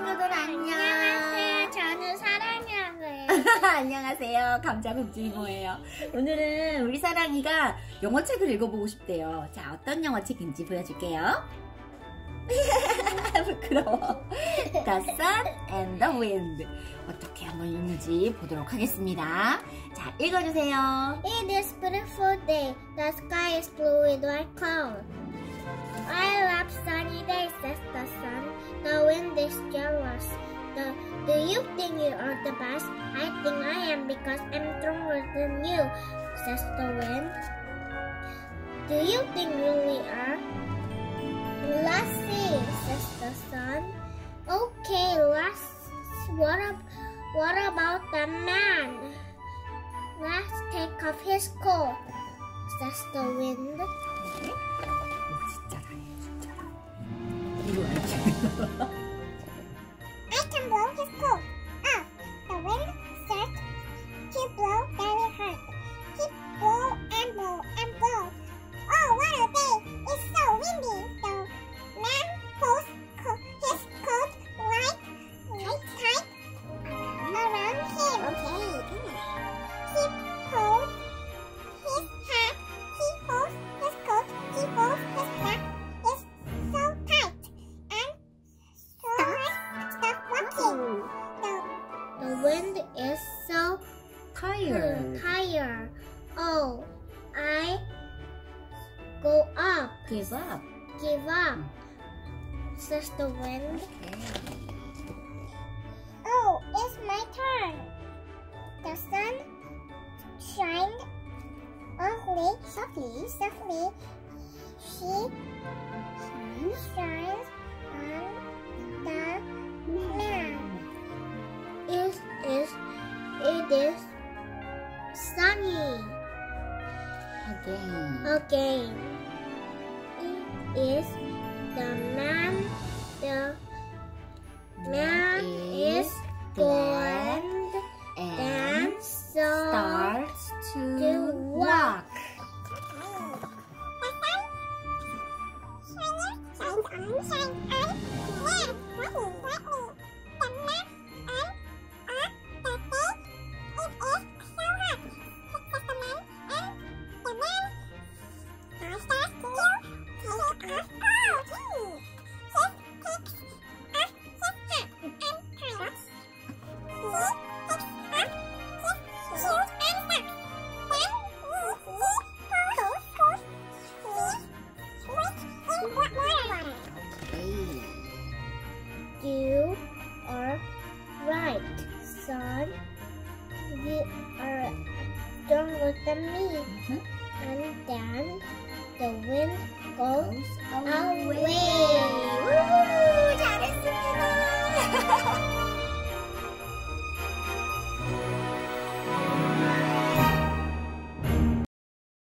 친구들 안녕. 안녕하세요. 저는 사랑이랑을. 안녕하세요. 감자공주이모에요. 오늘은 우리 사랑이가 영어책을 읽어보고 싶대요. 자, 어떤 영어책인지 보여줄게요. 부끄러워. The Sun and the Wind. 어떻게 한번 읽는지 보도록 하겠습니다. 자, 읽어주세요. It is beautiful day. The sky is blue with white clouds. I love sunny days, says the sun. The wind is jealous. Do you think you are the best? I think I am because I'm stronger than you, says the wind. Do you think you really are? Let's see, says the sun. Okay, what about the man? Let's take off his coat, says the wind. 진짜 잘해, 이거 알지? I can blow his coat off. The wind starts to blow very hard. He blow and blow and blow. Oh, what a day! It's so windy. The man pulls his coat right tight around him. Okay. He pulls his hat. He pulls his coat. He pulls his back. It's so tight. And so stop walking. The wind is so Tired. tired. Oh, I go up. Give up. Give up, says the wind. Oh, it's my turn. The sun shined softly. She shines on the man. It is sunny again. It is the man is gone and Starts to walk. You are right, son. You are stronger than me. And then the wind goes away.